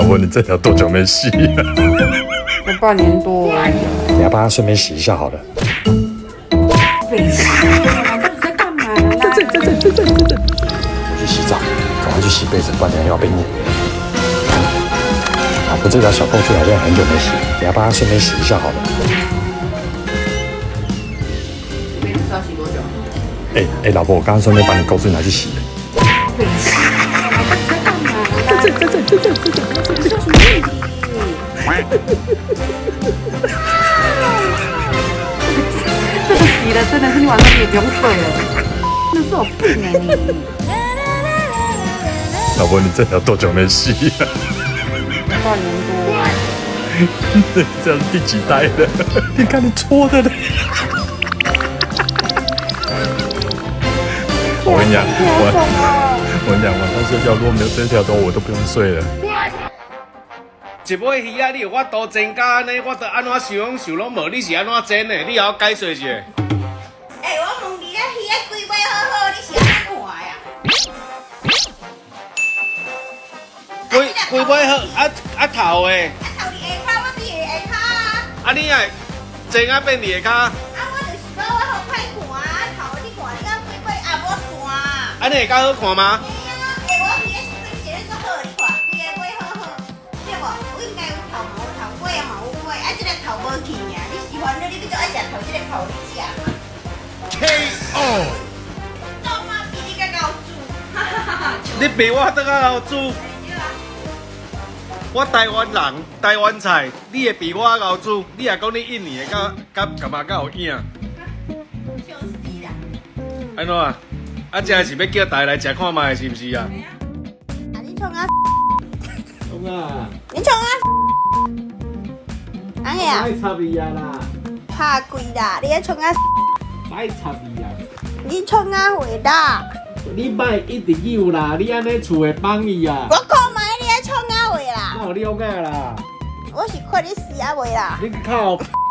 老婆，你这条多久没洗了？ 有半年多了。 你要帮他顺便洗一下好了。 北西啊，你在干嘛啦？在这。 我去洗澡，赶快去洗被子，不然等下又要被念。老婆，这条小洞穴好像很久没洗，你要帮他顺便洗一下好了。 被子要洗多久？ 老婆，我刚刚顺便把你钩子拿去洗了。 北西啊，你在干嘛啦？这叫什么问题？这个洗了真的是你晚上也不用睡了，真的是有病哎你！ 老婆，你这条多久没洗了？ 半年多。 这样第几代了？你看你搓的嘞！我跟你讲，晚上睡觉如果没有这条洞，我都不用睡了。 一尾鱼啊，你有法度煎甲安尼，我得安怎想拢无，你是安怎煎的？你也要解说一下。 我问你啊，鱼啊规尾好好，你是安怎看呀？ 规尾好，头的。 头你下骹，我比下骹啊。 你也煎啊变下骹。 我就是讲我好歹看啊，头你看你啊规尾也无线。 安尼下骹好看吗？ 我鱼啊生起足好，你看规个尾好好，对无？我应该有头毛头尾啊嘛有尾，这个头无去尔。你喜欢你就爱食头，这个头你食。 KO。 做妈比你较熬煮，哈哈哈哈！ 你比我更较煮。我台湾人，台湾菜，你会比我熬煮，你也讲你印尼的，干嘛有影？ 就是你啦。 安怎啊？这是要叫大家来吃看卖，是不是啊？ 你创啊？ 创啊！ 你创啊？安尼啊？ 爱插味啊啦！ 怕贵啦！你爱创啊？ 爱插味啊！ 你创啊会啦？ 你莫一直有啦，你安尼厝会放伊啊！ 我看卖你爱创啊会啦？ 那有了解啦。 我是看你死啊袂啦？ 你靠！